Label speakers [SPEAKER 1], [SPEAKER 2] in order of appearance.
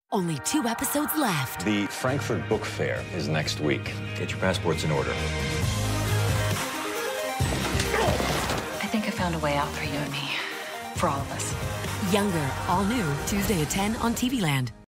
[SPEAKER 1] Only 2 episodes left.
[SPEAKER 2] The Frankfurt Book Fair is next week. Get your passports in order.
[SPEAKER 3] I think I found a way out for you and me. For all of us.
[SPEAKER 1] Younger, all new, Tuesday at 10 on TV Land.